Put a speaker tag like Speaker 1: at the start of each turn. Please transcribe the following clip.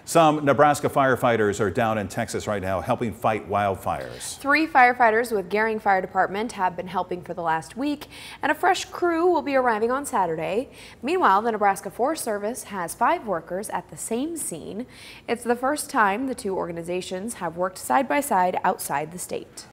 Speaker 1: Some Nebraska firefighters are down in Texas right now helping fight wildfires.
Speaker 2: 3 firefighters with Gering Fire Department have been helping for the last week, and a fresh crew will be arriving on Saturday. Meanwhile, the Nebraska Forest Service has 5 workers at the same scene. It's the first time the two organizations have worked side by side outside the state.